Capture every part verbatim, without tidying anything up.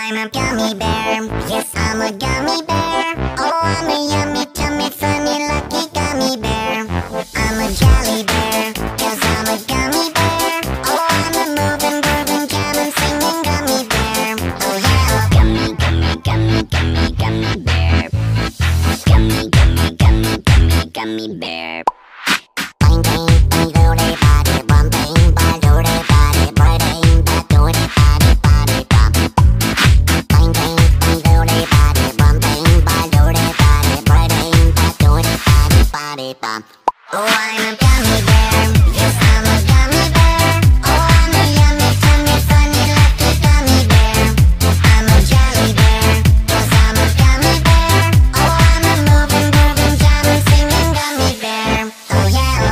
I'm a gummy bear. Yes, I'm a gummy bear. Oh, I'm a yummy, tummy, funny, lucky gummy bear. I'm a jelly bear, cause I'm a gummy bear. Oh, I'm a moving, grooving, jamming, singing gummy bear. Oh yeah, gummy, gummy, gummy, gummy, gummy bear. Gummy, gummy, gummy, gummy, gummy bear. Bang, bang, bang, doody, body, bum, bang, bang, doody, body, bang, bang, doody, body, body, bum. Bang, bang, bang, doody, body, bum, bang, bang, doody, body, bang, bang, doody, body, body, bum. Oh, I'm a gummy bear. Yes, I'm a gummy bear. Oh, I'm a yummy, tummy, funny, lucky gummy bear. I'm a jelly bear, cause I'm a gummy bear. Oh, I'm a moving, grooving, jamming, singing gummy bear. Oh yeah.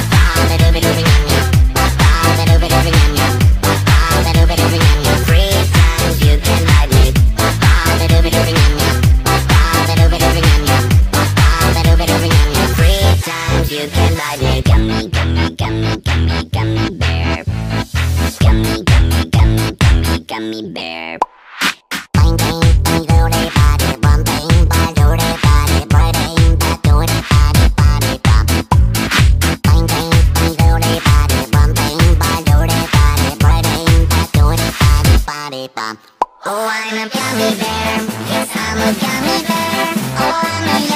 Three times you can ride me. Three times you can ride me. Gummy, gummy, gummy, gummy, gummy bear. Gummy, gummy, gummy, gummy, gummy bear. Bang, bang, bang, doody, body, bum, bang, bang, doody, body, bang, bang, doody, body, body, bum. Bang, bang, bang, doody, body, bum, bang, bang, doody, body, bang, bang, doody, body, body, bum. Oh, I'm a gummy bear. Yes, I'm a gummy bear. Oh, I'm a